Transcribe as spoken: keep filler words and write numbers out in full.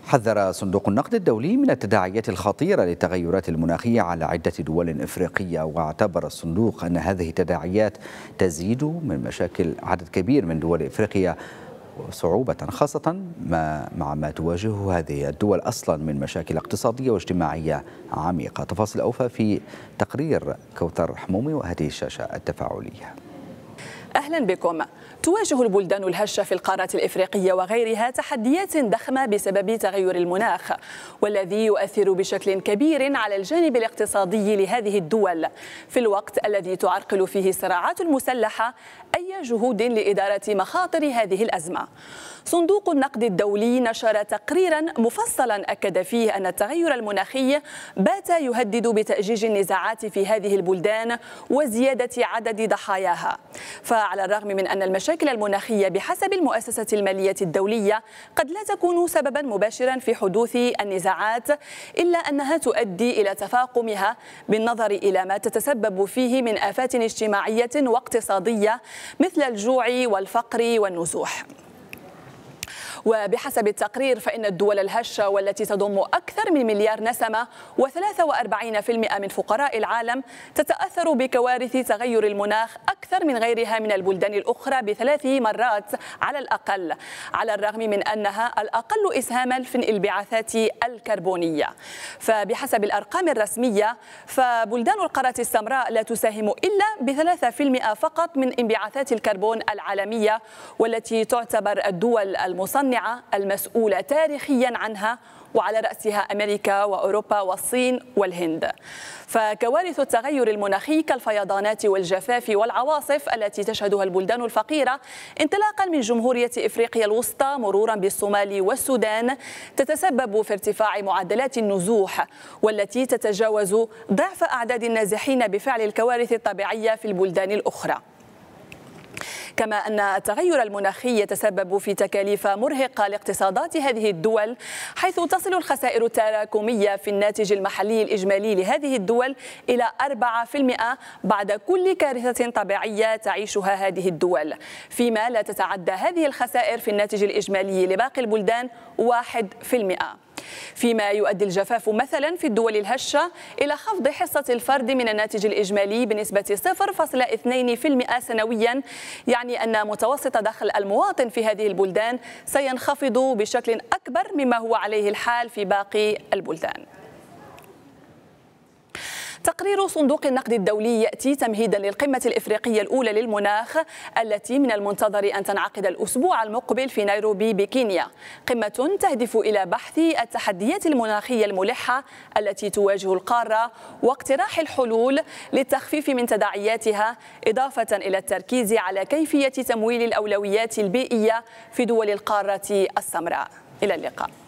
حذر صندوق النقد الدولي من التداعيات الخطيرة للتغيرات المناخية على عدة دول إفريقية، واعتبر الصندوق أن هذه التداعيات تزيد من مشاكل عدد كبير من دول إفريقيا صعوبة، خاصة ما مع ما تواجهه هذه الدول أصلا من مشاكل اقتصادية واجتماعية عميقة. تفاصيل أوفى في تقرير كوثر حمومي وهذه الشاشة التفاعلية. أهلا بكم. تواجه البلدان الهشة في القارة الإفريقية وغيرها تحديات ضخمة بسبب تغير المناخ، والذي يؤثر بشكل كبير على الجانب الاقتصادي لهذه الدول، في الوقت الذي تعرقل فيه الصراعات المسلحة أي جهود لإدارة مخاطر هذه الأزمة. صندوق النقد الدولي نشر تقريرا مفصلا أكد فيه أن التغير المناخي بات يهدد بتأجيج النزاعات في هذه البلدان وزيادة عدد ضحاياها. فعلى الرغم من أن المشاكل المناخية بحسب المؤسسة المالية الدولية قد لا تكون سببا مباشرا في حدوث النزاعات، إلا أنها تؤدي إلى تفاقمها بالنظر إلى ما تتسبب فيه من آفات اجتماعية واقتصادية مثل الجوع والفقر والنزوح. وبحسب التقرير فإن الدول الهشة والتي تضم أكثر من مليار نسمة وثلاثة وأربعين بالمئة من فقراء العالم تتأثر بكوارث تغير المناخ أكثر من غيرها من البلدان الأخرى بثلاث مرات على الأقل، على الرغم من أنها الأقل إسهاما في الانبعاثات الكربونية. فبحسب الأرقام الرسمية فبلدان القارة السمراء لا تساهم إلا بثلاثة بالمئة فقط من انبعاثات الكربون العالمية، والتي تعتبر الدول المصنعة المسؤولة تاريخيا عنها، وعلى رأسها أمريكا وأوروبا والصين والهند. فكوارث التغير المناخي كالفيضانات والجفاف والعواصف التي تشهدها البلدان الفقيرة انطلاقا من جمهورية إفريقيا الوسطى مرورا بالصومال والسودان تتسبب في ارتفاع معدلات النزوح، والتي تتجاوز ضعف أعداد النازحين بفعل الكوارث الطبيعية في البلدان الأخرى. كما أن التغير المناخي يتسبب في تكاليف مرهقة لاقتصادات هذه الدول، حيث تصل الخسائر التراكمية في الناتج المحلي الإجمالي لهذه الدول إلى أربعة بالمئة بعد كل كارثة طبيعية تعيشها هذه الدول، فيما لا تتعدى هذه الخسائر في الناتج الإجمالي لباقي البلدان واحد بالمئة. فيما يؤدي الجفاف مثلا في الدول الهشة إلى خفض حصة الفرد من الناتج الإجمالي بنسبة صفر فاصلة اثنين بالمئة سنويا، يعني أن متوسط دخل المواطن في هذه البلدان سينخفض بشكل أكبر مما هو عليه الحال في باقي البلدان. تقرير صندوق النقد الدولي يأتي تمهيدا للقمة الإفريقية الأولى للمناخ التي من المنتظر أن تنعقد الأسبوع المقبل في نيروبي بكينيا، قمة تهدف إلى بحث التحديات المناخية الملحة التي تواجه القارة واقتراح الحلول للتخفيف من تداعياتها، إضافة إلى التركيز على كيفية تمويل الأولويات البيئية في دول القارة السمراء. إلى اللقاء.